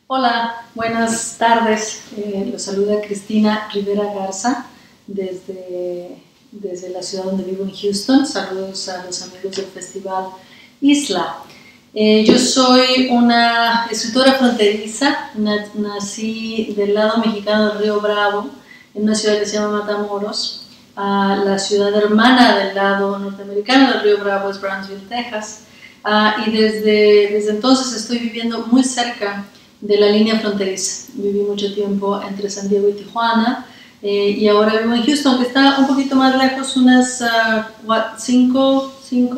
Hola, buenas tardes. Los saluda Cristina Rivera Garza desde la ciudad donde vivo en Houston. Saludos a los amigos del Festival Isla. Yo soy una escritora fronteriza. Nací del lado mexicano del Río Bravo, en una ciudad que se llama Matamoros. La ciudad hermana del lado norteamericano del Río Bravo es Brownsville, Texas. Y desde entonces estoy viviendo muy cerca de la línea fronteriza. Viví mucho tiempo entre San Diego y Tijuana y ahora vivo en Houston, que está un poquito más lejos, unas 4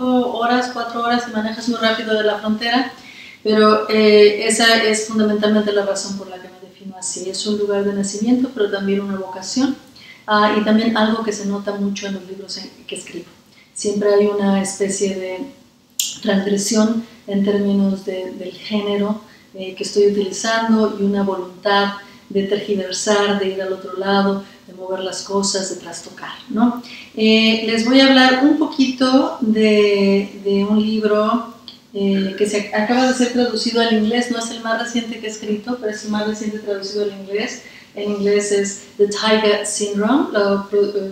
horas si manejas muy rápido de la frontera, pero esa es fundamentalmente la razón por la que me defino así. Es un lugar de nacimiento, pero también una vocación y también algo que se nota mucho en los libros que escribo. Siempre hay una especie de transgresión en términos del género que estoy utilizando y una voluntad de tergiversar, de ir al otro lado, de mover las cosas, de trastocar, ¿no? Les voy a hablar un poquito de un libro que se acaba de ser traducido al inglés. No es el más reciente que he escrito, pero es el más reciente traducido al inglés. En inglés es The Taiga Syndrome. Lo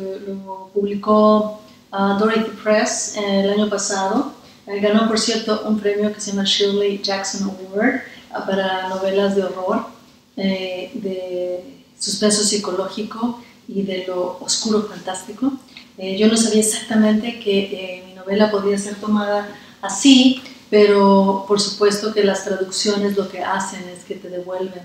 publicó Dorothy Press el año pasado. Ganó, por cierto, un premio que se llama Shirley Jackson Award para novelas de horror, de suspenso psicológico y de lo oscuro fantástico. Yo no sabía exactamente que mi novela podía ser tomada así, pero por supuesto que las traducciones lo que hacen es que te devuelven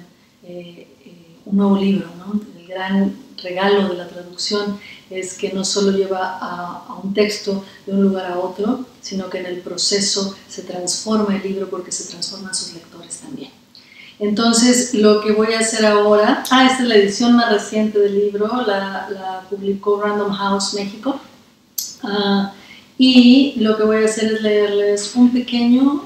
un nuevo libro, ¿no? El gran regalo de la traducción es que no solo lleva a un texto de un lugar a otro, sino que en el proceso se transforma el libro porque se transforman sus lectores también. Entonces, lo que voy a hacer ahora, esta es la edición más reciente del libro, la publicó Random House México, y lo que voy a hacer es leerles un pequeño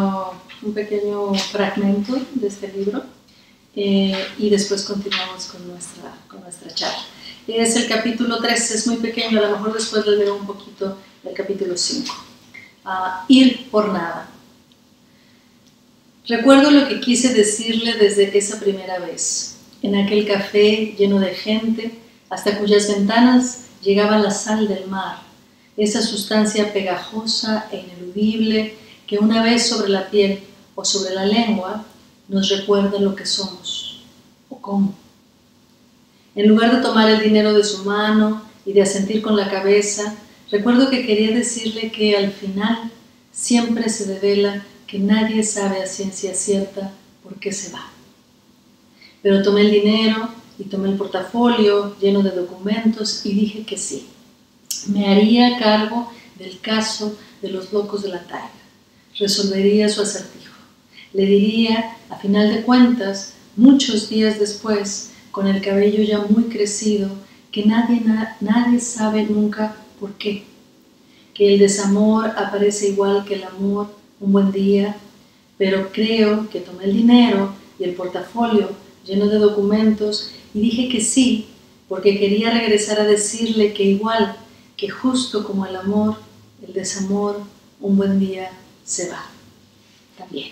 fragmento de este libro, y después continuamos con nuestra charla. Es el capítulo 3, es muy pequeño, a lo mejor después les leo un poquito del capítulo 5. Ir por nada. Recuerdo lo que quise decirle desde esa primera vez, en aquel café lleno de gente, hasta cuyas ventanas llegaba la sal del mar, esa sustancia pegajosa e ineludible que una vez sobre la piel o sobre la lengua nos recuerda lo que somos o cómo. En lugar de tomar el dinero de su mano y de asentir con la cabeza, recuerdo que quería decirle que al final siempre se devela que nadie sabe a ciencia cierta por qué se va. Pero tomé el dinero y tomé el portafolio lleno de documentos y dije que sí. Me haría cargo del caso de los locos de la taiga. Resolvería su acertijo. Le diría, a final de cuentas, muchos días después, con el cabello ya muy crecido, que nadie sabe nunca por qué. Que el desamor aparece igual que el amor un buen día, pero creo que tomé el dinero y el portafolio lleno de documentos y dije que sí, porque quería regresar a decirle que igual, que justo como el amor, el desamor, un buen día se va. También.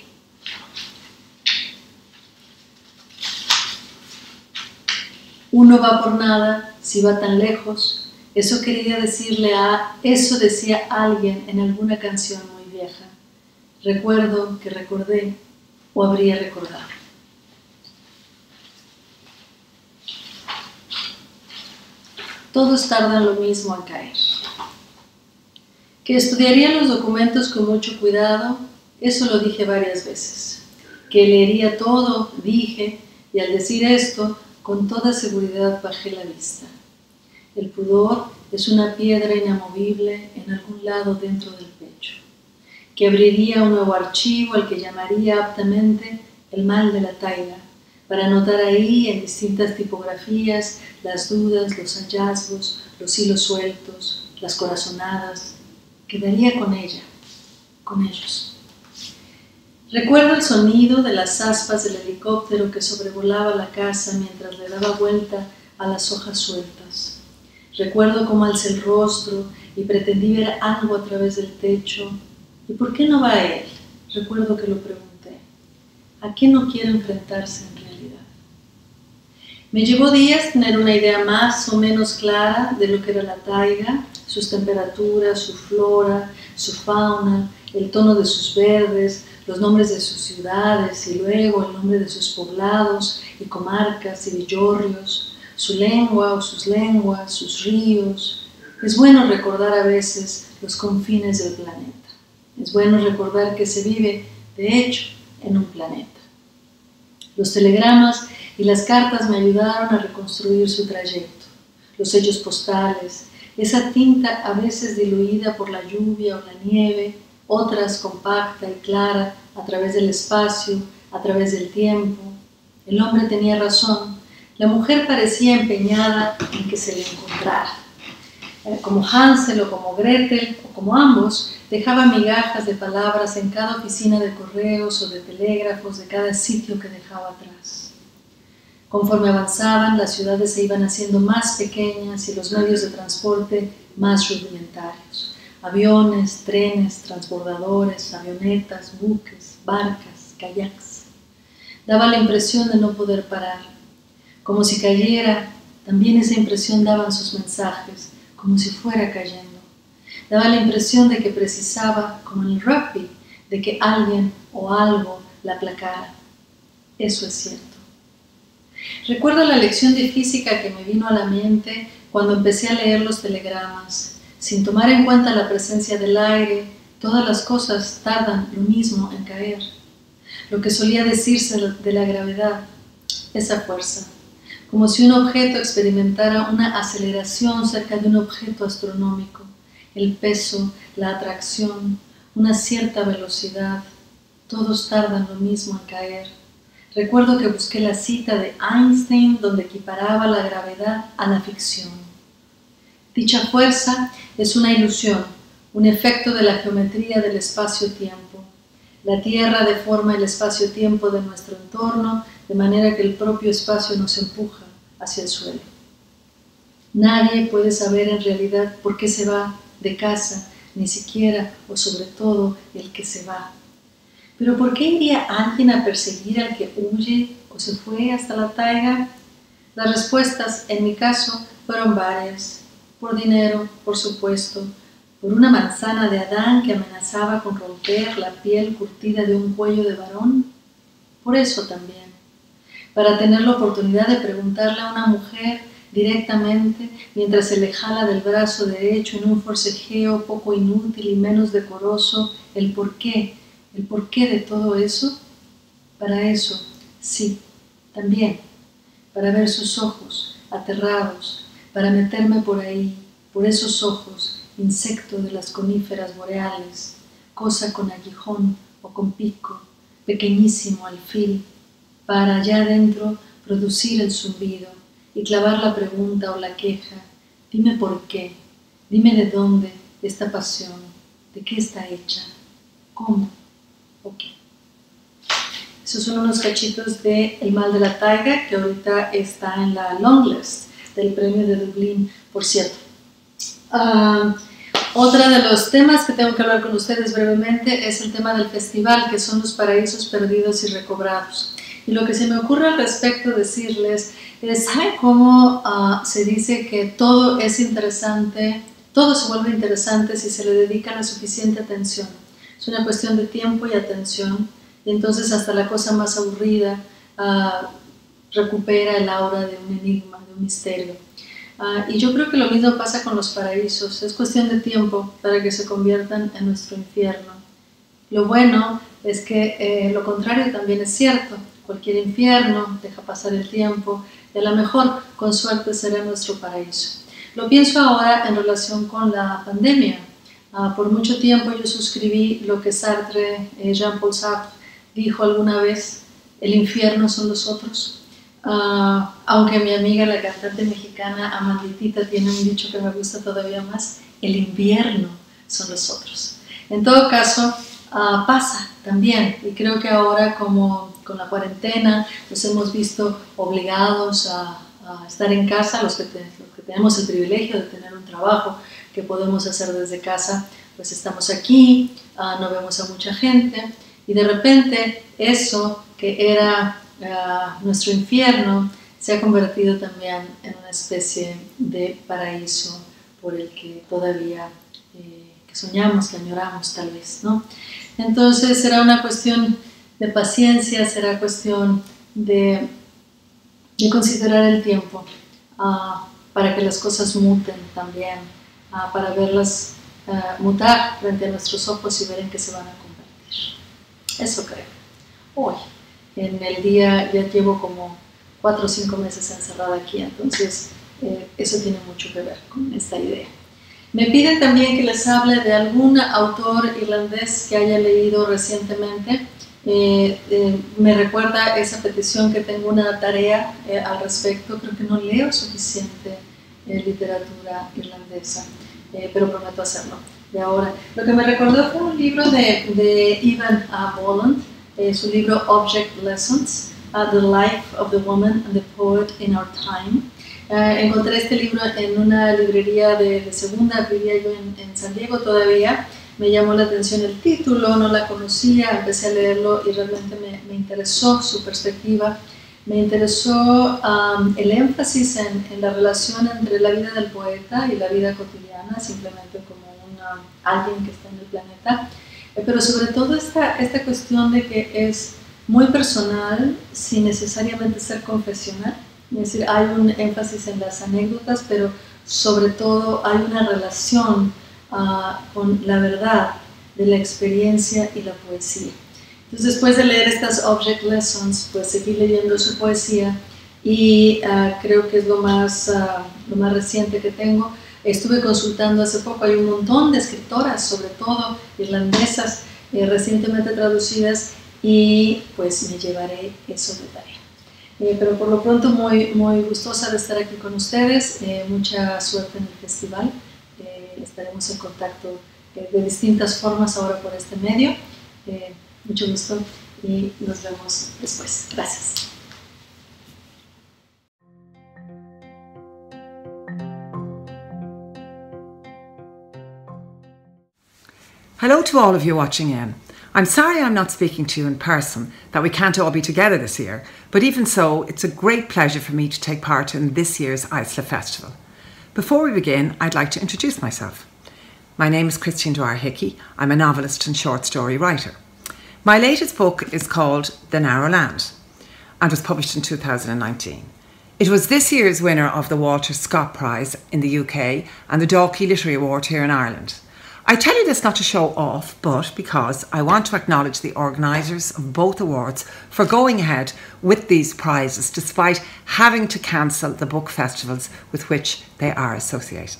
Uno va por nada si va tan lejos. Eso decía alguien en alguna canción muy vieja. Recuerdo que recordé o habría recordado. Todos tardan lo mismo en caer. Que estudiaría los documentos con mucho cuidado, eso lo dije varias veces. Que leería todo, dije, y al decir esto, con toda seguridad bajé la vista. El pudor es una piedra inamovible en algún lado dentro del pecho, que abriría un nuevo archivo al que llamaría aptamente el mal de la taiga, para anotar ahí en distintas tipografías las dudas, los hallazgos, los hilos sueltos, las corazonadas. Quedaría con ella, con ellos. Recuerdo el sonido de las aspas del helicóptero que sobrevolaba la casa mientras le daba vuelta a las hojas sueltas. Recuerdo cómo alcé el rostro y pretendí ver algo a través del techo. ¿Y por qué no va él? Recuerdo que lo pregunté. ¿A qué no quiere enfrentarse en realidad? Me llevó días tener una idea más o menos clara de lo que era la taiga, sus temperaturas, su flora, su fauna, el tono de sus verdes, los nombres de sus ciudades y luego el nombre de sus poblados y comarcas y villorrios, su lengua o sus lenguas, sus ríos. Es bueno recordar a veces los confines del planeta. Es bueno recordar que se vive, de hecho, en un planeta. Los telegramas y las cartas me ayudaron a reconstruir su trayecto, los hechos postales, esa tinta a veces diluida por la lluvia o la nieve, otras compacta y clara a través del espacio, a través del tiempo. El hombre tenía razón, la mujer parecía empeñada en que se le encontrara. Como Hansel o como Gretel o como ambos, dejaba migajas de palabras en cada oficina de correos o de telégrafos de cada sitio que dejaba atrás. Conforme avanzaban, las ciudades se iban haciendo más pequeñas y los medios de transporte más rudimentarios. Aviones, trenes, transbordadores, avionetas, buques, barcas, kayaks. Daba la impresión de no poder parar. Como si cayera, también esa impresión daban sus mensajes, como si fuera cayendo. Daba la impresión de que precisaba, como en el rugby, de que alguien o algo la aplacara. Eso es cierto. Recuerdo la lección de física que me vino a la mente cuando empecé a leer los telegramas. Sin tomar en cuenta la presencia del aire, todas las cosas tardan lo mismo en caer. Lo que solía decirse de la gravedad, esa fuerza, como si un objeto experimentara una aceleración cerca de un objeto astronómico, el peso, la atracción, una cierta velocidad, todos tardan lo mismo en caer. Recuerdo que busqué la cita de Einstein donde equiparaba la gravedad a la ficción. Dicha fuerza es una ilusión, un efecto de la geometría del espacio-tiempo. La Tierra deforma el espacio-tiempo de nuestro entorno de manera que el propio espacio nos empuja hacia el suelo. Nadie puede saber en realidad por qué se va de casa, ni siquiera o sobre todo el que se va. ¿Pero por qué iría alguien a perseguir al que huye o se fue hasta la taiga? Las respuestas, en mi caso, fueron varias. Por dinero, por supuesto, por una manzana de Adán que amenazaba con romper la piel curtida de un cuello de varón. Por eso también. Para tener la oportunidad de preguntarle a una mujer directamente mientras se le jala del brazo derecho en un forcejeo poco inútil y menos decoroso el porqué de todo eso. Para eso, sí, también, para ver sus ojos aterrados, para meterme por ahí, por esos ojos, insecto de las coníferas boreales, cosa con aguijón o con pico, pequeñísimo alfil, para allá adentro producir el zumbido y clavar la pregunta o la queja. Dime por qué, dime de dónde esta pasión, de qué está hecha, cómo o qué. Esos son unos cachitos de El mal de la taiga, que ahorita está en la long list del premio de Dublín, por cierto. Otro de los temas que tengo que hablar con ustedes brevemente es el tema del festival, que son los paraísos perdidos y recobrados. Y lo que se me ocurre al respecto decirles es, ¿saben cómo se dice que todo es interesante, todo se vuelve interesante si se le dedica la suficiente atención? Es una cuestión de tiempo y atención, y entonces hasta la cosa más aburrida recupera el aura de un enigma, de un misterio. Y yo creo que lo mismo pasa con los paraísos, es cuestión de tiempo para que se conviertan en nuestro infierno. Lo bueno es que lo contrario también es cierto, cualquier infierno deja pasar el tiempo y a lo mejor con suerte será nuestro paraíso. Lo pienso ahora en relación con la pandemia. Por mucho tiempo yo suscribí lo que Sartre, Jean-Paul Sartre, dijo alguna vez, el infierno son los otros. Aunque mi amiga la cantante mexicana Amanditita tiene un dicho que me gusta todavía más, el invierno son los otros. En todo caso, pasa también, y creo que ahora como con la cuarentena nos hemos visto obligados a estar en casa, los que tenemos el privilegio de tener un trabajo que podemos hacer desde casa, pues estamos aquí, no vemos a mucha gente, y de repente eso que era nuestro infierno se ha convertido también en una especie de paraíso por el que todavía que soñamos, que añoramos tal vez, ¿no? Entonces será una cuestión de paciencia, será cuestión de considerar el tiempo para que las cosas muten también, para verlas mutar frente a nuestros ojos y ver en qué se van a convertir. Eso creo. Hoy, en el día, ya llevo como 4 o 5 meses encerrada aquí, entonces eso tiene mucho que ver con esta idea. Me piden también que les hable de algún autor irlandés que haya leído recientemente. Me recuerda esa petición que tengo una tarea al respecto. Creo que no leo suficiente literatura irlandesa, pero prometo hacerlo de ahora. Lo que me recordó fue un libro de Evan Boland, su libro Object Lessons, The Life of the Woman and the Poet in Our Time. Encontré este libro en una librería de segunda, vivía yo en San Diego todavía. Me llamó la atención el título, no la conocía, empecé a leerlo y realmente me interesó su perspectiva. Me interesó el énfasis en la relación entre la vida del poeta y la vida cotidiana, simplemente como alguien que está en el planeta. Pero sobre todo esta cuestión de que es muy personal, sin necesariamente ser confesional. Es decir, hay un énfasis en las anécdotas, pero sobre todo hay una relación con la verdad de la experiencia y la poesía. Entonces, después de leer estas Object Lessons, pues seguí leyendo su poesía y creo que es lo más reciente que tengo. Estuve consultando hace poco, hay un montón de escritoras, sobre todo irlandesas, recientemente traducidas, y pues me llevaré eso de tarea. Pero por lo pronto muy gustosa de estar aquí con ustedes, mucha suerte en el festival, estaremos en contacto de distintas formas ahora por este medio, mucho gusto y nos vemos después. Gracias. Hello to all of you watching in. I'm sorry I'm not speaking to you in person, that we can't all be together this year, but even so, it's a great pleasure for me to take part in this year's Islay Festival. Before we begin, I'd like to introduce myself. My name is Christine Dwyer Hickey. I'm a novelist and short story writer. My latest book is called The Narrow Land and was published in 2019. It was this year's winner of the Walter Scott Prize in the UK and the Dalkey Literary Award here in Ireland. I tell you this not to show off, but because I want to acknowledge the organisers of both awards for going ahead with these prizes despite having to cancel the book festivals with which they are associated.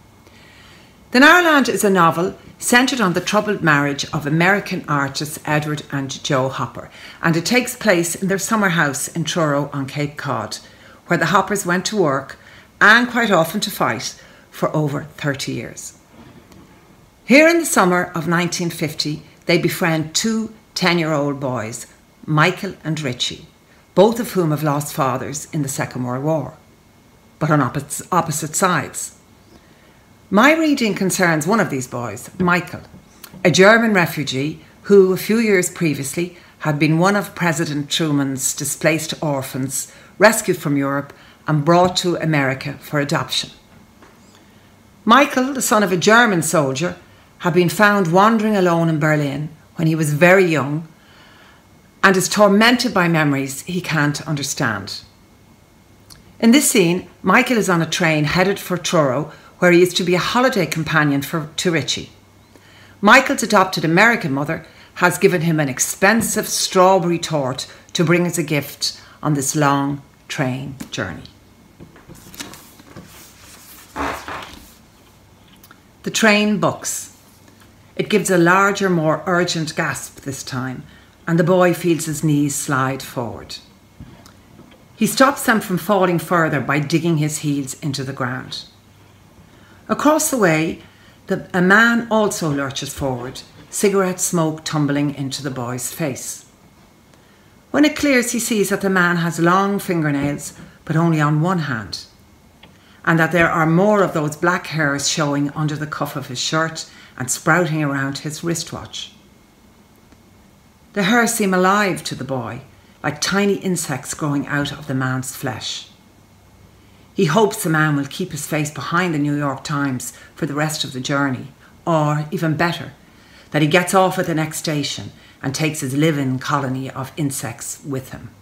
The Narrow Land is a novel centred on the troubled marriage of American artists Edward and Jo Hopper, and it takes place in their summer house in Truro on Cape Cod, where the Hoppers went to work, and quite often to fight, for over 30 years. Here in the summer of 1950, they befriend 2 10-year-old boys, Michael and Richie, both of whom have lost fathers in the Second World War, but on opposite sides. My reading concerns one of these boys, Michael, a German refugee who a few years previously had been one of President Truman's displaced orphans rescued from Europe and brought to America for adoption. Michael, the son of a German soldier, had been found wandering alone in Berlin when he was very young and is tormented by memories he can't understand. In this scene, Michael is on a train headed for Truro, where he is to be a holiday companion to Richie. Michael's adopted American mother has given him an expensive strawberry torte to bring as a gift on this long train journey. The train bucks. It gives a larger, more urgent gasp this time, and the boy feels his knees slide forward. He stops them from falling further by digging his heels into the ground. Across the way, a man also lurches forward, cigarette smoke tumbling into the boy's face. When it clears, he sees that the man has long fingernails, but only on one hand, and that there are more of those black hairs showing under the cuff of his shirt and sprouting around his wristwatch. The hairs seem alive to the boy, like tiny insects growing out of the man's flesh. He hopes the man will keep his face behind the New York Times for the rest of the journey, or, even better, that he gets off at the next station and takes his live-in colony of insects with him.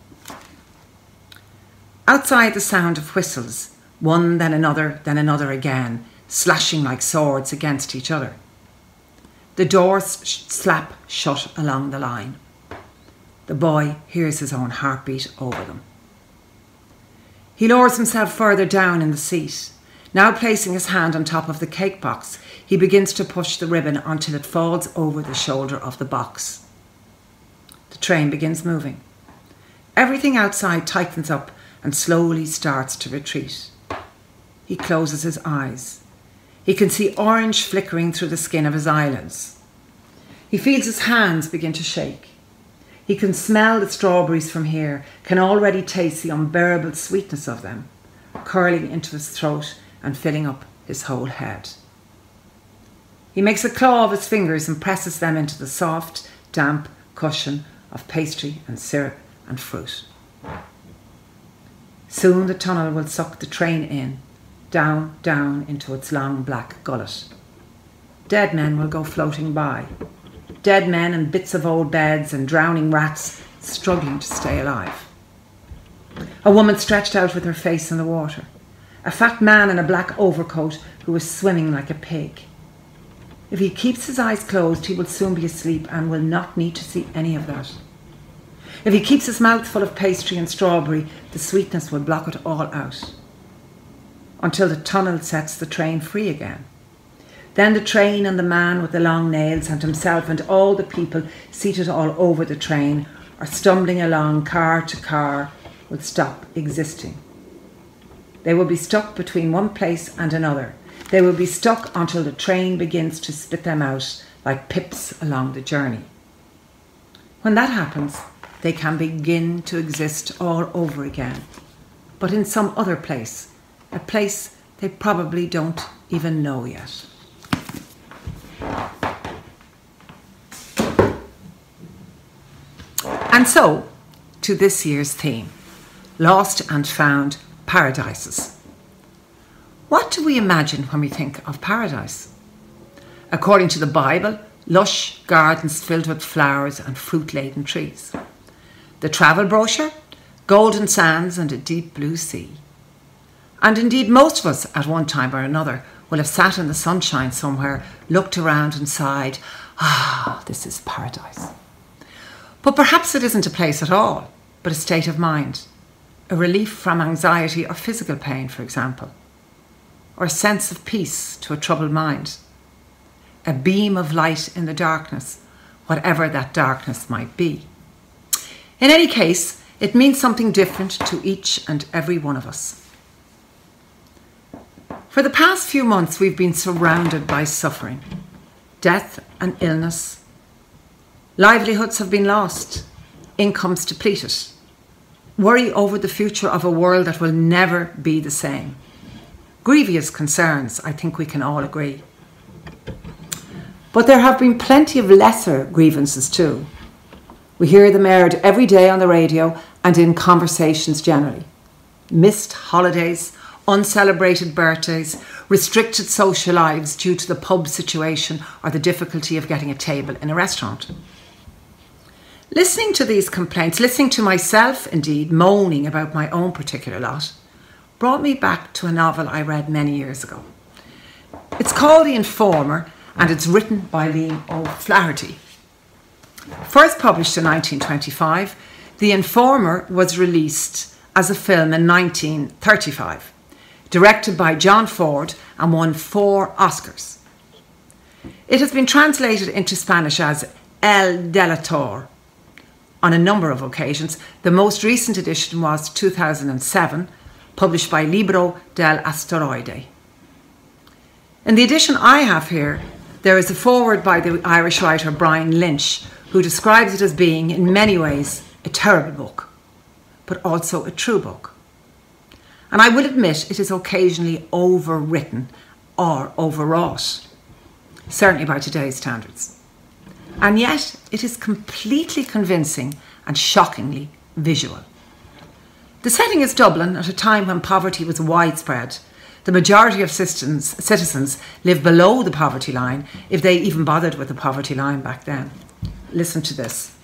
Outside, the sound of whistles, one then another again, slashing like swords against each other. The doors slap shut along the line. The boy hears his own heartbeat over them. He lowers himself further down in the seat. Now placing his hand on top of the cake box, he begins to push the ribbon until it falls over the shoulder of the box. The train begins moving. Everything outside tightens up and slowly starts to retreat. He closes his eyes. He can see orange flickering through the skin of his eyelids. He feels his hands begin to shake. He can smell the strawberries from here, can already taste the unbearable sweetness of them, curling into his throat and filling up his whole head. He makes a claw of his fingers and presses them into the soft, damp cushion of pastry and syrup and fruit. Soon the tunnel will suck the train in, down, down into its long black gullet. Dead men will go floating by. Dead men and bits of old beds and drowning rats struggling to stay alive. A woman stretched out with her face in the water. A fat man in a black overcoat who is swimming like a pig. If he keeps his eyes closed, he will soon be asleep and will not need to see any of that. If he keeps his mouth full of pastry and strawberry, the sweetness will block it all out. Until the tunnel sets the train free again. Then the train and the man with the long nails and himself and all the people seated all over the train or stumbling along car to car will stop existing. They will be stuck between one place and another. They will be stuck until the train begins to spit them out like pips along the journey. When that happens, they can begin to exist all over again, but in some other place, a place they probably don't even know yet. And so, to this year's theme, Lost and Found Paradises. What do we imagine when we think of paradise? According to the Bible, lush gardens filled with flowers and fruit-laden trees. The travel brochure, golden sands and a deep blue sea. And indeed, most of us at one time or another will have sat in the sunshine somewhere, looked around and sighed, this is paradise. But perhaps it isn't a place at all, but a state of mind, a relief from anxiety or physical pain, for example, or a sense of peace to a troubled mind, a beam of light in the darkness, whatever that darkness might be. In any case, it means something different to each and every one of us. For the past few months, we've been surrounded by suffering, death and illness. Livelihoods have been lost, incomes depleted, worry over the future of a world that will never be the same. Grievous concerns, I think we can all agree. But there have been plenty of lesser grievances too. We hear them aired every day on the radio and in conversations generally. Missed holidays, uncelebrated birthdays, restricted social lives due to the pub situation or the difficulty of getting a table in a restaurant. Listening to these complaints, listening to myself indeed moaning about my own particular lot, brought me back to a novel I read many years ago. It's called The Informer and it's written by Liam O'Flaherty. First published in 1925, The Informer was released as a film in 1935, directed by John Ford and won 4 Oscars. It has been translated into Spanish as El Delator on a number of occasions. The most recent edition was 2007, published by Libro del Asteroide. In the edition I have here, there is a foreword by the Irish writer Brian Lynch, who describes it as being, in many ways, a terrible book, but also a true book. And I will admit it is occasionally overwritten or overwrought, certainly by today's standards. And yet it is completely convincing and shockingly visual. The setting is Dublin at a time when poverty was widespread. The majority of citizens lived below the poverty line, if they even bothered with the poverty line back then. Listen to this.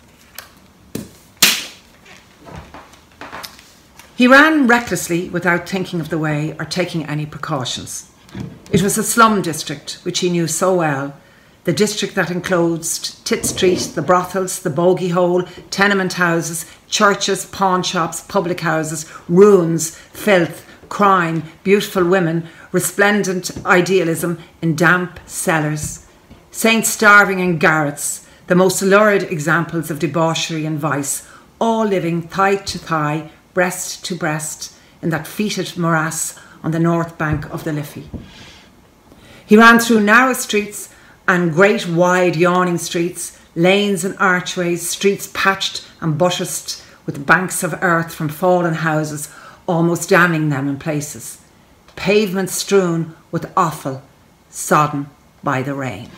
He ran recklessly without thinking of the way or taking any precautions. It was a slum district, which he knew so well, the district that enclosed Tit Street, the brothels, the bogey hole, tenement houses, churches, pawn shops, public houses, ruins, filth, crime, beautiful women, resplendent idealism in damp cellars, saints starving in garrets, the most lurid examples of debauchery and vice, all living thigh to thigh, breast to breast, in that fetid morass on the north bank of the Liffey. He ran through narrow streets and great wide yawning streets, lanes and archways, streets patched and buttressed with banks of earth from fallen houses, almost damming them in places, pavements strewn with offal, sodden by the rain.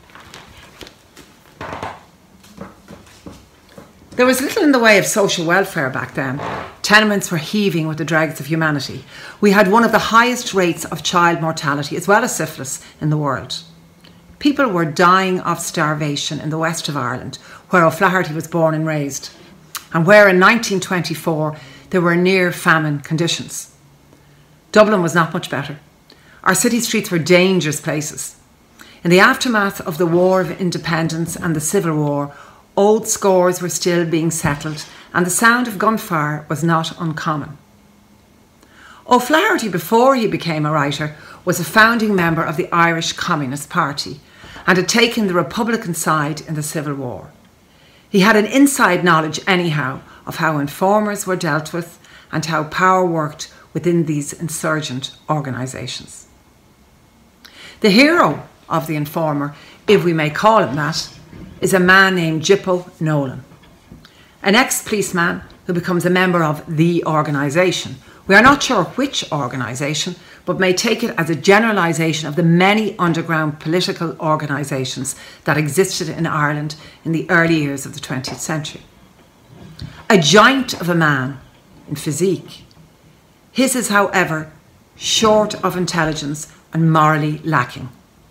There was little in the way of social welfare back then. Tenements were heaving with the dregs of humanity. We had one of the highest rates of child mortality as well as syphilis in the world. People were dying of starvation in the west of Ireland, where O'Flaherty was born and raised, and where in 1924 there were near famine conditions. Dublin was not much better. Our city streets were dangerous places. In the aftermath of the War of Independence and the Civil War, old scores were still being settled and the sound of gunfire was not uncommon. O'Flaherty, before he became a writer, was a founding member of the Irish Communist Party and had taken the Republican side in the Civil War. He had an inside knowledge anyhow of how informers were dealt with and how power worked within these insurgent organisations. The hero of the informer, if we may call him that, is a man named Jippo Nolan, an ex-policeman who becomes a member of the organisation. We are not sure which organisation, but may take it as a generalisation of the many underground political organisations that existed in Ireland in the early years of the 20th century. A giant of a man in physique. His is, however, short of intelligence and morally lacking.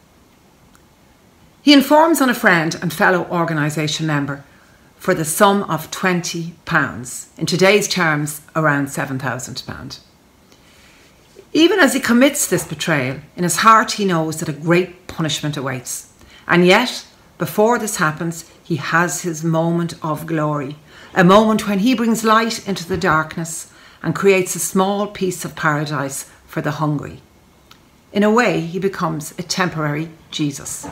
He informs on a friend and fellow organisation member for the sum of £20, in today's terms around £7,000. Even as he commits this betrayal, in his heart he knows that a great punishment awaits. And yet, before this happens, he has his moment of glory, a moment when he brings light into the darkness and creates a small piece of paradise for the hungry. In a way, he becomes a temporary Jesus.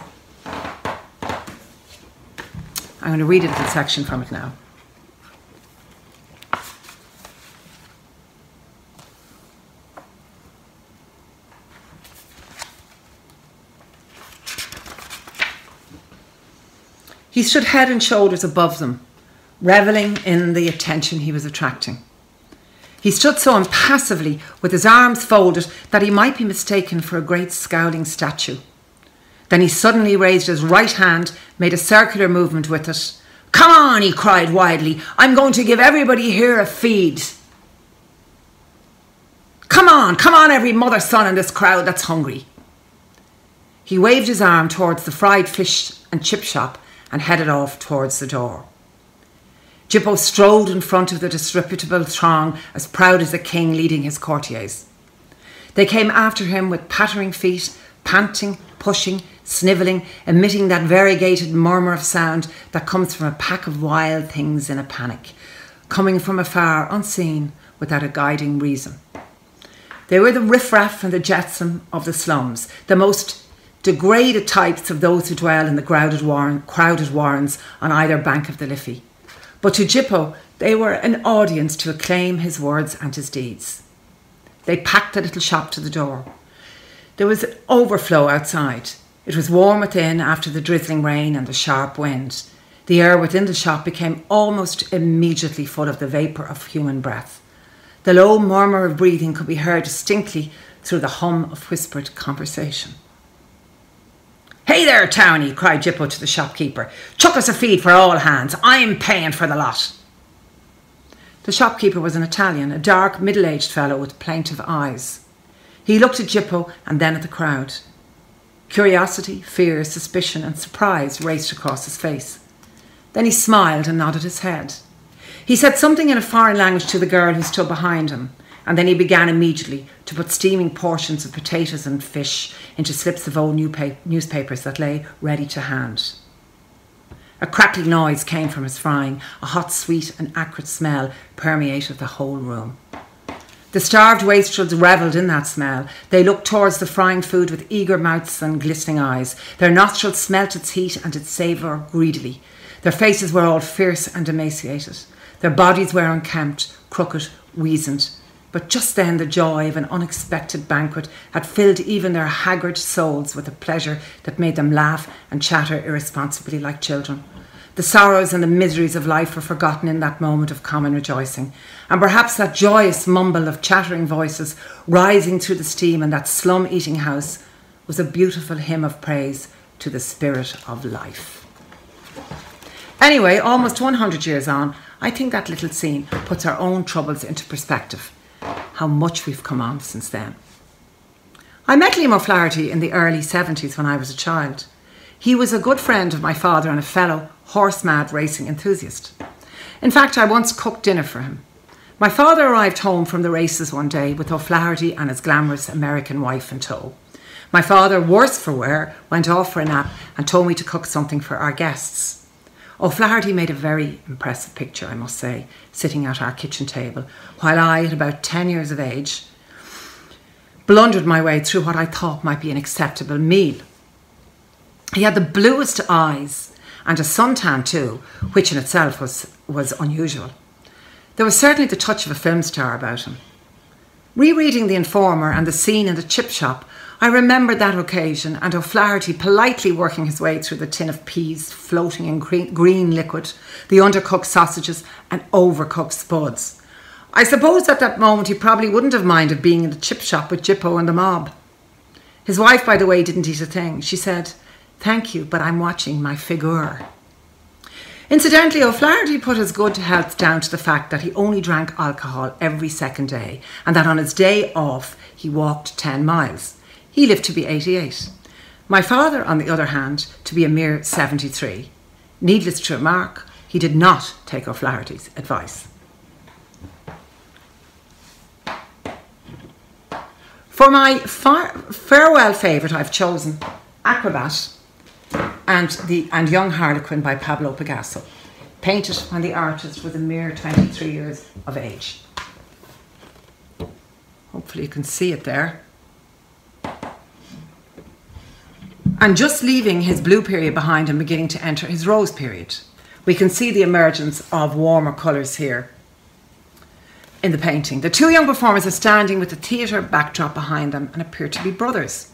I'm going to read a little section from it now. He stood head and shoulders above them, revelling in the attention he was attracting. He stood so impassively with his arms folded that he might be mistaken for a great scowling statue. Then he suddenly raised his right hand, made a circular movement with it. "Come on," he cried wildly. "I'm going to give everybody here a feed. Come on, every mother son in this crowd that's hungry." He waved his arm towards the fried fish and chip shop and headed off towards the door. Jippo strode in front of the disreputable throng, as proud as a king leading his courtiers. They came after him with pattering feet, panting, pushing, snivelling, emitting that variegated murmur of sound that comes from a pack of wild things in a panic, coming from afar, unseen, without a guiding reason. They were the riffraff and the jetsam of the slums, the most degraded types of those who dwell in the crowded warrens on either bank of the Liffey. But to Jippo, they were an audience to acclaim his words and his deeds. They packed the little shop to the door. There was an overflow outside. It was warm within after the drizzling rain and the sharp wind. The air within the shop became almost immediately full of the vapour of human breath. The low murmur of breathing could be heard distinctly through the hum of whispered conversation. "Hey there, Townie," cried Jippo to the shopkeeper. "Chuck us a feed for all hands. I'm paying for the lot." The shopkeeper was an Italian, a dark, middle-aged fellow with plaintive eyes. He looked at Gippo and then at the crowd. Curiosity, fear, suspicion and surprise raced across his face. Then he smiled and nodded his head. He said something in a foreign language to the girl who stood behind him, and then he began immediately to put steaming portions of potatoes and fish into slips of old newspapers that lay ready to hand. A crackling noise came from his frying. A hot, sweet and acrid smell permeated the whole room. The starved wastrels revelled in that smell. They looked towards the frying food with eager mouths and glistening eyes. Their nostrils smelt its heat and its savour greedily. Their faces were all fierce and emaciated. Their bodies were unkempt, crooked, weazened. But just then the joy of an unexpected banquet had filled even their haggard souls with a pleasure that made them laugh and chatter irresponsibly like children. The sorrows and the miseries of life were forgotten in that moment of common rejoicing. And perhaps that joyous mumble of chattering voices rising through the steam in that slum eating house was a beautiful hymn of praise to the spirit of life. Anyway, almost 100 years on, I think that little scene puts our own troubles into perspective. How much we've come on since then. I met Liam O'Flaherty in the early 70s when I was a child. He was a good friend of my father and a fellow horse-mad racing enthusiast. In fact, I once cooked dinner for him. My father arrived home from the races one day with O'Flaherty and his glamorous American wife in tow. My father, worse for wear, went off for a nap and told me to cook something for our guests. O'Flaherty made a very impressive picture, I must say, sitting at our kitchen table, while I, at about 10 years of age, blundered my way through what I thought might be an acceptable meal. He had the bluest eyes and a suntan too, which in itself was unusual. There was certainly the touch of a film star about him. Rereading The Informer and the scene in the chip shop, I remembered that occasion and O'Flaherty politely working his way through the tin of peas floating in green liquid, the undercooked sausages and overcooked spuds. I suppose at that moment he probably wouldn't have minded being in the chip shop with Gippo and the mob. His wife, by the way, didn't eat a thing. She said, "Thank you, but I'm watching my figure." Incidentally, O'Flaherty put his good health down to the fact that he only drank alcohol every second day and that on his day off he walked 10 miles. He lived to be 88. My father, on the other hand, to be a mere 73. Needless to remark, he did not take O'Flaherty's advice. For my farewell favourite, I've chosen Acrobat and Young Harlequin by Pablo Picasso, painted when the artist was a mere 23 years of age. Hopefully you can see it there. And just leaving his blue period behind and beginning to enter his rose period. We can see the emergence of warmer colours here in the painting. The two young performers are standing with the theatre backdrop behind them and appear to be brothers.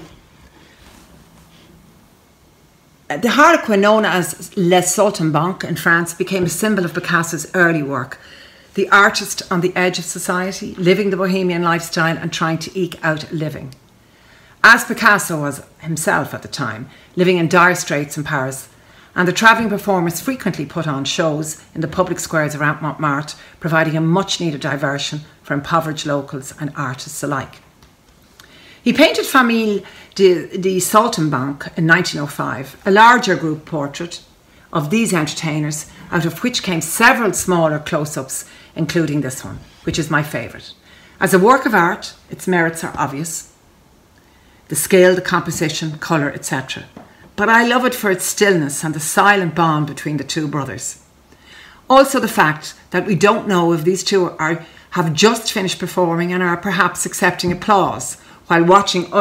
The Harlequin, known as Les Saltimbanques in France, became a symbol of Picasso's early work. The artist on the edge of society, living the bohemian lifestyle and trying to eke out a living. As Picasso was himself at the time, living in dire straits in Paris, and the travelling performers frequently put on shows in the public squares around Montmartre, providing a much-needed diversion for impoverished locals and artists alike. He painted Famille de Saltimbanque in 1905, a larger group portrait of these entertainers, out of which came several smaller close-ups, including this one, which is my favourite. As a work of art, its merits are obvious. The scale, the composition, colour, etc. But I love it for its stillness and the silent bond between the two brothers. Also the fact that we don't know if these two have just finished performing and are perhaps accepting applause while watching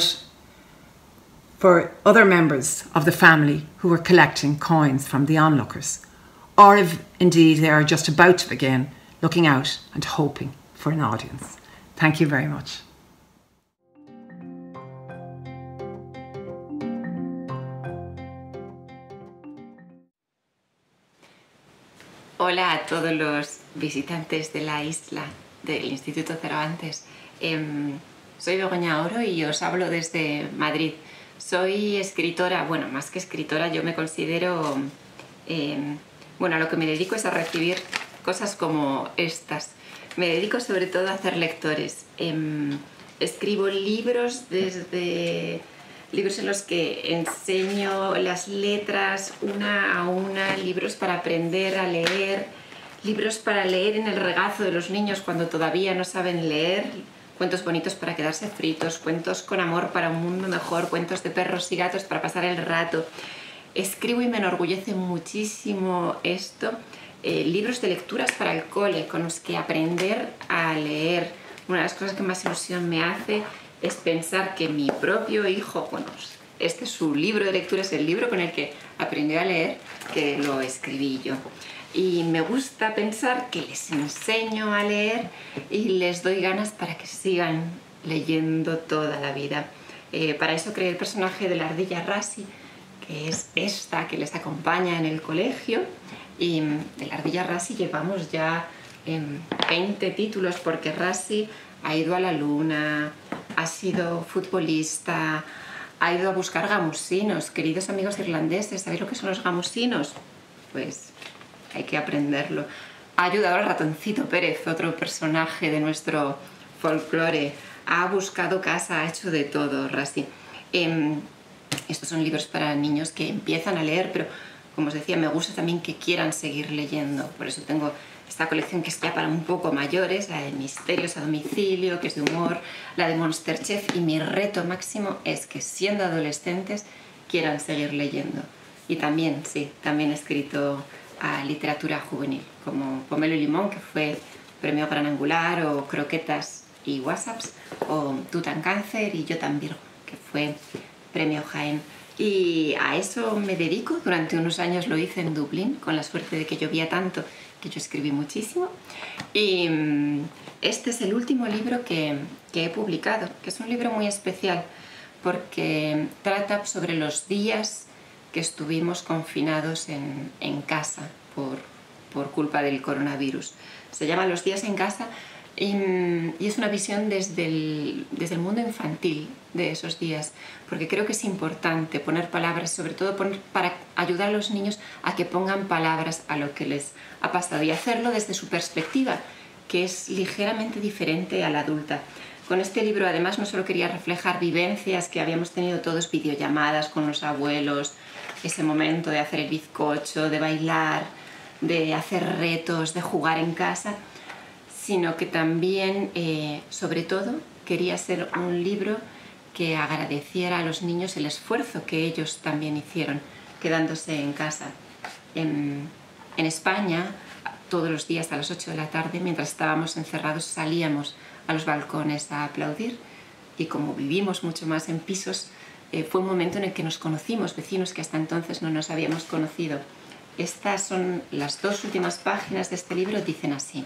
for other members of the family who are collecting coins from the onlookers. Or if indeed they are just about to begin, looking out and hoping for an audience. Thank you very much. Hola a todos los visitantes de la isla del Instituto Cervantes. Soy Begoña Oro y os hablo desde Madrid. Soy escritora, bueno, más que escritora, yo me considero... bueno, a lo que me dedico es a recibir cosas como estas. Me dedico sobre todo a hacer lectores. Escribo libros libros en los que enseño las letras una a una, libros para aprender a leer, libros para leer en el regazo de los niños cuando todavía no saben leer, cuentos bonitos para quedarse fritos, cuentos con amor para un mundo mejor, cuentos de perros y gatos para pasar el rato. Escribo y me enorgullece muchísimo esto, libros de lecturas para el cole con los que aprender a leer. Una de las cosas que más ilusión me hace es pensar que mi propio hijo, bueno, este es su libro de lectura, es el libro con el que aprendió a leer, que lo escribí yo. Y me gusta pensar que les enseño a leer y les doy ganas para que sigan leyendo toda la vida. Para eso creé el personaje de la ardilla Rassi, que es esta que les acompaña en el colegio. Y de la ardilla Rassi llevamos ya 20 títulos, porque Rassi ha ido a la luna, ha sido futbolista, ha ido a buscar gamusinos. Queridos amigos irlandeses, ¿sabéis lo que son los gamusinos? Pues hay que aprenderlo. Ha ayudado al ratoncito Pérez, otro personaje de nuestro folclore. Ha buscado casa, ha hecho de todo, Rassi. Estos son libros para niños que empiezan a leer, pero como os decía, me gusta también que quieran seguir leyendo. Por eso tengo esta colección que es ya para un poco mayores, la de Misterios a domicilio, que es de humor, la de Monsterchef, y mi reto máximo es que siendo adolescentes quieran seguir leyendo. Y también, sí, también he escrito a literatura juvenil, como Pomelo y Limón, que fue premio Gran Angular, o Croquetas y WhatsApps, o Tutancáncer y Yo tan Virgo, que fue premio Jaén. Y a eso me dedico. Durante unos años lo hice en Dublín, con la suerte de que llovía tanto que yo escribí muchísimo. Y este es el último libro que he publicado, que es un libro muy especial porque trata sobre los días que estuvimos confinados en casa por culpa del coronavirus. Se llama Los días en casa y es una visión desde el mundo infantil de esos días, porque creo que es importante poner palabras, sobre todo para ayudar a los niños a que pongan palabras a lo que les ha pasado y hacerlo desde su perspectiva, que es ligeramente diferente a la adulta. Con este libro además no solo quería reflejar vivencias que habíamos tenido todos, videollamadas con los abuelos, ese momento de hacer el bizcocho, de bailar, de hacer retos, de jugar en casa, sino que también, sobre todo, quería ser un libro que agradeciera a los niños el esfuerzo que ellos también hicieron quedándose en casa. En España, todos los días a las 8 de la tarde, mientras estábamos encerrados, salíamos a los balcones a aplaudir, y como vivimos mucho más en pisos, fue un momento en el que nos conocimos, vecinos que hasta entonces no nos habíamos conocido. Estas son las dos últimas páginas de este libro, dicen así: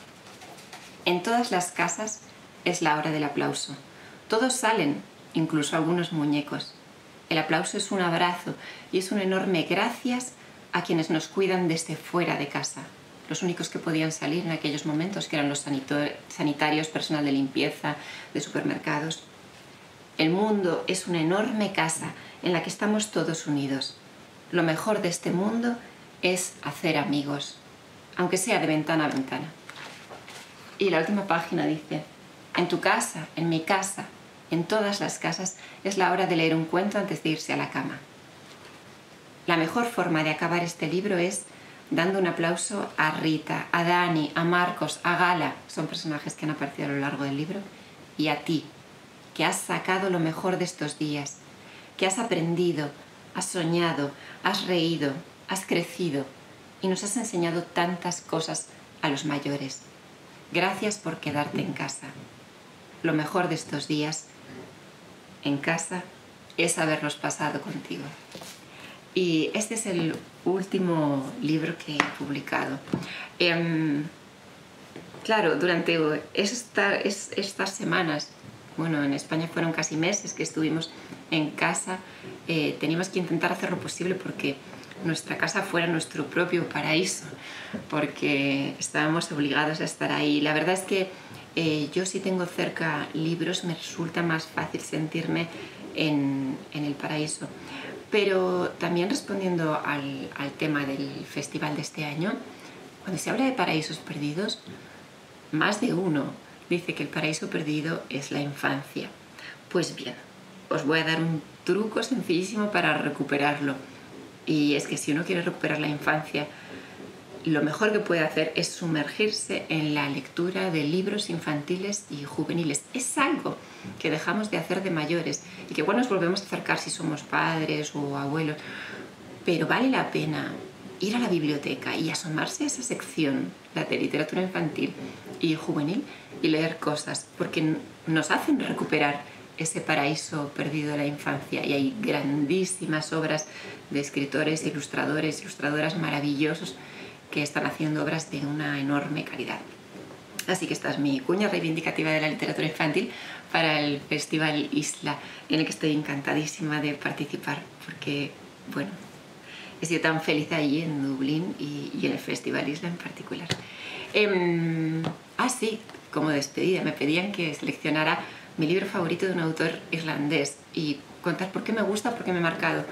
en todas las casas es la hora del aplauso. Todos salen, incluso algunos muñecos. El aplauso es un abrazo y es un enorme gracias a quienes nos cuidan desde fuera de casa. Los únicos que podían salir en aquellos momentos, que eran los sanitarios, personal de limpieza, de supermercados. El mundo es una enorme casa en la que estamos todos unidos. Lo mejor de este mundo es hacer amigos, aunque sea de ventana a ventana. Y la última página dice: en tu casa, en mi casa, en todas las casas, es la hora de leer un cuento antes de irse a la cama. La mejor forma de acabar este libro es dando un aplauso a Rita, a Dani, a Marcos, a Gala, son personajes que han aparecido a lo largo del libro, y a ti, que has sacado lo mejor de estos días, que has aprendido, has soñado, has reído, has crecido y nos has enseñado tantas cosas a los mayores. Gracias por quedarte en casa. Lo mejor de estos días en casa es haberlos pasado contigo. Y este es el último libro que he publicado. Claro, durante estas semanas, bueno, en España fueron casi meses que estuvimos en casa, teníamos que intentar hacer lo posible porque nuestra casa fuera nuestro propio paraíso, porque estábamos obligados a estar ahí. La verdad es que yo, si tengo cerca libros, me resulta más fácil sentirme en el paraíso. Pero también, respondiendo al tema del festival de este año, Cuando se habla de paraísos perdidos, más de uno dice que el paraíso perdido es la infancia. Pues bien, os voy a dar un truco sencillísimo para recuperarlo. Y es que si uno quiere recuperar la infancia, lo mejor que puede hacer es sumergirse en la lectura de libros infantiles y juveniles. Es algo que dejamos de hacer de mayores y que igual nos volvemos a acercar si somos padres o abuelos, pero vale la pena ir a la biblioteca y asomarse a esa sección, la de literatura infantil y juvenil, y leer cosas, porque nos hacen recuperar ese paraíso perdido de la infancia. Y hay grandísimas obras de escritores, ilustradores, ilustradoras maravillosos que están haciendo obras de una enorme calidad. Así que esta es mi cuña reivindicativa de la literatura infantil para el Festival Isla, en el que estoy encantadísima de participar, porque, bueno, he sido tan feliz allí en Dublín y en el Festival Isla en particular. Sí, como despedida, me pedían que seleccionara mi libro favorito de un autor irlandés y contar por qué me gusta, por qué me ha marcado.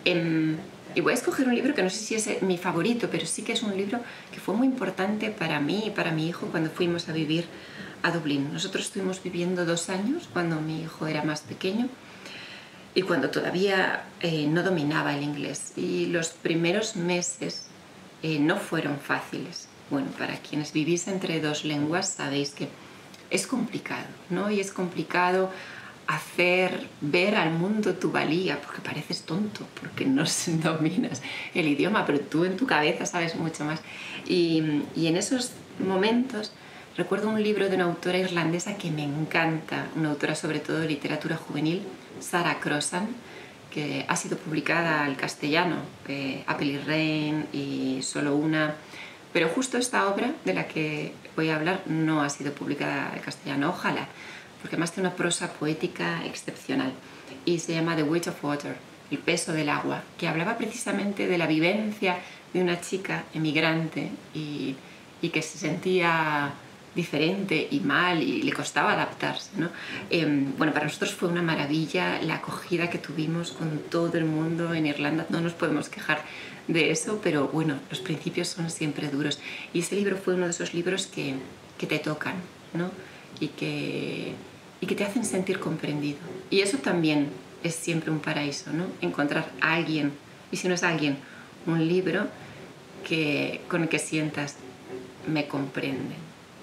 Y voy a escoger un libro que no sé si es mi favorito, pero sí que es un libro que fue muy importante para mí y para mi hijo cuando fuimos a vivir a Dublín. Nosotros estuvimos viviendo 2 años cuando mi hijo era más pequeño y cuando todavía no dominaba el inglés. Y los primeros meses no fueron fáciles. Bueno, para quienes vivís entre 2 lenguas sabéis que es complicado, ¿no? Y es complicado hacer ver al mundo tu valía, porque pareces tonto, porque no dominas el idioma, pero tú en tu cabeza sabes mucho más. Y en esos momentos recuerdo un libro de una autora irlandesa que me encanta, una autora sobre todo de literatura juvenil, Sarah Crossan, que ha sido publicada al castellano, Apple Rain y Solo una, pero justo esta obra de la que voy a hablar no ha sido publicada al castellano, ojalá, porque además tiene una prosa poética excepcional y se llama The Weight of Water, el peso del agua, que hablaba precisamente de la vivencia de una chica emigrante y que se sentía diferente y mal y le costaba adaptarse, ¿no? Bueno, para nosotros fue una maravilla la acogida que tuvimos con todo el mundo en Irlanda, no nos podemos quejar de eso, pero bueno, los principios son siempre duros y ese libro fue uno de esos libros que te tocan, ¿no? Y que te hacen sentir comprendido. Y eso también es siempre un paraíso, ¿no? Encontrar a alguien, y si no es alguien, un libro con el que sientas, me comprenden.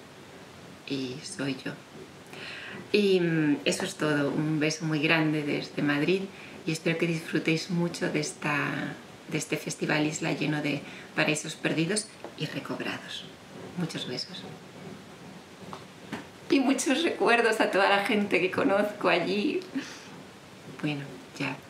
Y soy yo. Y eso es todo. Un beso muy grande desde Madrid y espero que disfrutéis mucho de este Festival Isla lleno de paraísos perdidos y recobrados. Muchos besos. Y muchos recuerdos a toda la gente que conozco allí. Bueno, ya